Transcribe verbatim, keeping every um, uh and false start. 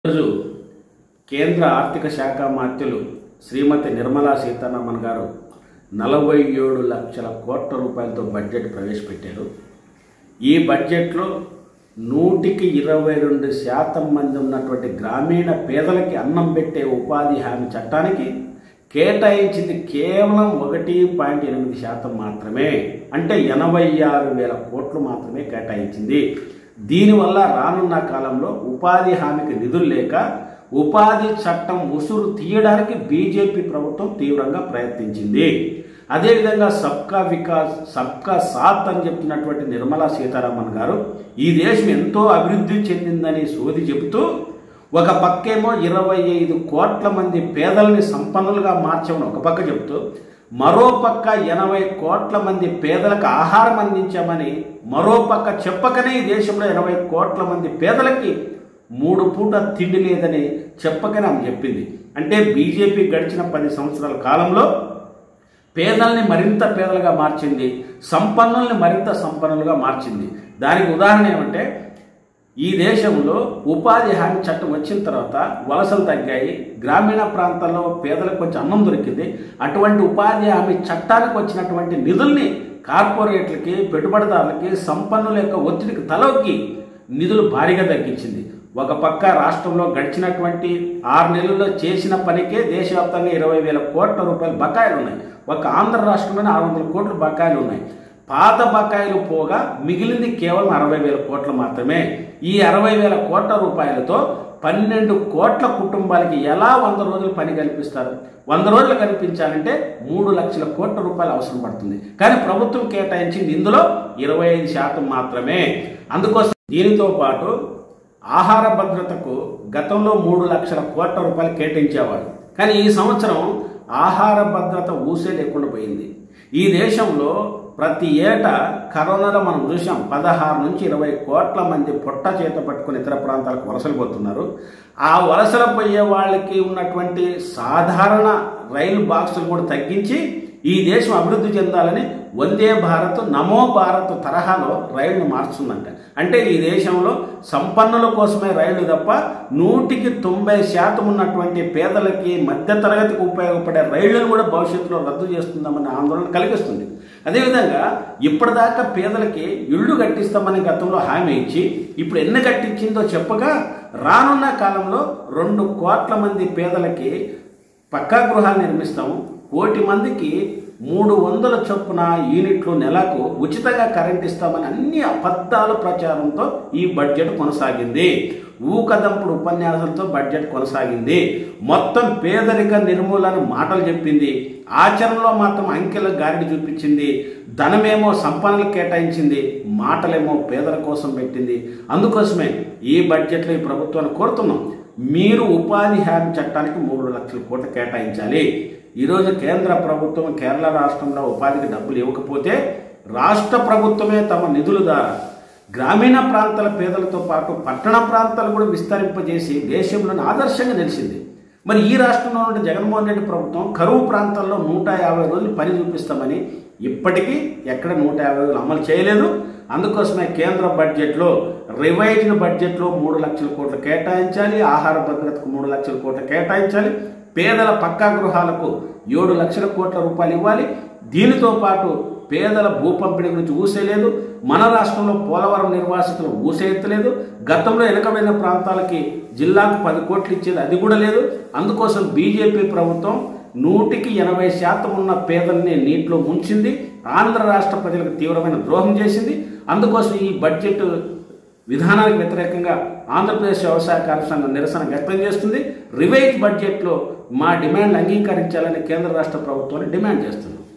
రోజు కేంద్ర ఆర్థిక శాఖ మంత్రులు శ్రీమతి నిర్మలా సీతారామన్ గారు నలభై ఏడు లక్షల కోట్ల రూపాయలతో బడ్జెట్ ప్రవేశపెట్టారు. ఈ బడ్జెట్లో నూటికి ఇరవై రెండు శాతం మంది ఉన్నటువంటి గ్రామీణ పేదలకి అన్నం పెట్టే ఉపాధి హామీ చట్టానికి కేటాయించింది కేవలం ఒకటి పాయింట్ ఎనిమిది శాతం మాత్రమే, అంటే ఎనభై ఆరు వేల కోట్లు మాత్రమే కేటాయించింది. దీనివల్ల రానున్న కాలంలో ఉపాధి హామీకి నిధులు లేక ఉపాధి చట్టం ఉసురు తీయడానికి బీజేపీ ప్రభుత్వం తీవ్రంగా ప్రయత్నించింది. అదేవిధంగా సబ్కా వికాస్ సబ్కా సాత్ అని చెప్తున్నటువంటి నిర్మలా సీతారామన్ గారు ఈ దేశం ఎంతో అభివృద్ధి చెందిందని సోది చెబుతూ ఒక పక్కేమో ఇరవై ఐదు కోట్ల మంది పేదల్ని సంపన్నులుగా మార్చామని ఒక పక్క చెబుతూ, మరో పక్క ఎనభై కోట్ల మంది పేదలకు ఆహారం అందించామని మరో పక్క చెప్పకనే ఈ దేశంలో ఎనభై కోట్ల మంది పేదలకి మూడు పూట తిండి లేదని చెప్పకనే ఆమె చెప్పింది. అంటే బీజేపీ గడిచిన పది సంవత్సరాల కాలంలో పేదల్ని మరింత పేదలుగా మార్చింది, సంపన్నుల్ని మరింత సంపన్నులుగా మార్చింది. దానికి ఉదాహరణ ఏమంటే, ఈ దేశంలో ఉపాధి హామీ చట్టం వచ్చిన తర్వాత వలసలు తగ్గాయి, గ్రామీణ ప్రాంతాల్లో పేదలకు కొంచెం అన్నం దొరికింది. అటువంటి ఉపాధి హామీ చట్టానికి వచ్చినటువంటి నిధుల్ని కార్పొరేట్లకి, పెట్టుబడిదారులకి, సంపన్నుల యొక్క ఒత్తిడికి తలొగ్గి నిధులు భారీగా తగ్గించింది. ఒక పక్క రాష్ట్రంలో గడిచినటువంటి ఆరు నెలల్లో చేసిన పనికే దేశవ్యాప్తంగా ఇరవై వేల కోట్ల రూపాయల బకాయిలు ఉన్నాయి. ఒక ఆంధ్ర రాష్ట్రంలోనే ఆరు వందల కోట్ల బకాయిలు ఉన్నాయి. పాత బకాయిలు పోగా మిగిలింది కేవలం అరవై వేల కోట్లు మాత్రమే. ఈ అరవై వేల కోట్ల రూపాయలతో పన్నెండు కోట్ల కుటుంబాలకి ఎలా వంద రోజులు పని కల్పిస్తారు? వంద రోజులు కల్పించాలంటే మూడు లక్షల కోట్ల రూపాయలు అవసరం పడుతుంది. కానీ ప్రభుత్వం కేటాయించింది ఇందులో ఇరవై ఐదు శాతం మాత్రమే. అందుకోసం దీనితో పాటు ఆహార భద్రతకు గతంలో మూడు లక్షల కోట్ల రూపాయలు కేటాయించేవాడు. కానీ ఈ సంవత్సరం ఆహార భద్రత ఊసే లేకుండా పోయింది. ఈ దేశంలో ప్రతి ఏటా కరోనాలో మనం చూసాం, పదహారు నుంచి ఇరవై కోట్ల మంది పొట్ట చేత పట్టుకుని ఇతర ప్రాంతాలకు వలసలు పోతున్నారు. ఆ వలసలు పోయే వాళ్ళకి ఉన్నటువంటి సాధారణ రైలు బాక్సులు కూడా తగ్గించి ఈ దేశం అభివృద్ధి చెందాలని వందే భారత్, నమో భారత్ తరహాలో రైళ్లు మార్చుందంట. అంటే ఈ దేశంలో సంపన్నుల కోసమే రైళ్లు తప్ప నూటికి తొంభై శాతం ఉన్నటువంటి పేదలకి, మధ్యతరగతికి ఉపయోగపడే రైళ్లను కూడా భవిష్యత్తులో రద్దు చేస్తుందామని ఆందోళన కలిగిస్తుంది. అదేవిధంగా ఇప్పటిదాకా పేదలకి ఇళ్లు కట్టిస్తామని గతంలో హామీ ఇచ్చి ఇప్పుడు ఎన్ని కట్టించిందో చెప్పగా రానున్న కాలంలో రెండు కోట్ల మంది పేదలకి పక్కా గృహాలు నిర్మిస్తాము, కోటి మందికి మూడు వందల చొప్పున యూనిట్లు నెలకు ఉచితంగా కరెంట్ ఇస్తామని అన్ని అబద్ధాల ప్రచారంతో ఈ బడ్జెట్ కొనసాగింది. ఊకదంపుడు ఉపన్యాసాలతో బడ్జెట్ కొనసాగింది. మొత్తం పేదరిక నిర్మూలన మాటలు చెప్పింది, ఆచరణలో మాత్రం అంకెల గారిడి చూపించింది. ధనమేమో సంపన్నులకు కేటాయించింది, మాటలేమో పేదల కోసం పెట్టింది. అందుకోసమే ఈ బడ్జెట్లో ఈ ప్రభుత్వాన్ని కోరుతున్నాం, మీరు ఉపాధి హామీ చట్టానికి మూడు లక్షల కోట్లు కేటాయించాలి. ఈరోజు కేంద్ర ప్రభుత్వం కేరళ రాష్ట్రంలో ఉపాధికి డబ్బులు ఇవ్వకపోతే రాష్ట్ర ప్రభుత్వమే తమ నిధుల ద్వారా గ్రామీణ ప్రాంతాల పేదలతో పాటు పట్టణ ప్రాంతాలు కూడా విస్తరింపజేసి దేశంలోని ఆదర్శంగా నిలిచింది. మరి ఈ రాష్ట్రంలో ఉన్న జగన్మోహన్ రెడ్డి ప్రభుత్వం కరువు ప్రాంతాల్లో నూట యాభై రోజులు పని చూపిస్తామని ఇప్పటికీ ఎక్కడ నూట యాభై రోజులు అమలు చేయలేదు. అందుకోసమే కేంద్ర బడ్జెట్లో రివైజ్డ్ బడ్జెట్లో మూడు లక్షల కోట్లు కేటాయించాలి, ఆహార భద్రతకు మూడు లక్షల కోట్లు కేటాయించాలి, పేదల పక్కా గృహాలకు ఏడు లక్షల కోట్ల రూపాయలు ఇవ్వాలి. దీనితో పాటు పేదల భూ పంపిణీ గురించి ఊసేలేదు. మన రాష్ట్రంలో పోలవరం నిర్వాసితులు ఊసేయలేదు. గతంలో వెనుకబడిన ప్రాంతాలకి జిల్లాకు పది కోట్లు ఇచ్చేది, అది కూడా లేదు. అందుకోసం బీజేపీ ప్రభుత్వం నూటికి ఎనభై శాతం ఉన్న పేదల్ని నీటిలో ముంచింది. ఆంధ్ర రాష్ట్ర ప్రజలకు తీవ్రమైన ద్రోహం చేసింది. అందుకోసం ఈ బడ్జెట్ విధానానికి వ్యతిరేకంగా ఆంధ్రప్రదేశ్ వ్యవసాయ కార్మిక సంఘం నిరసన వ్యక్తం చేస్తుంది. రివైజ్ బడ్జెట్లో మా డిమాండ్ అంగీకరించాలని కేంద్ర రాష్ట్ర ప్రభుత్వాన్ని డిమాండ్ చేస్తుంది.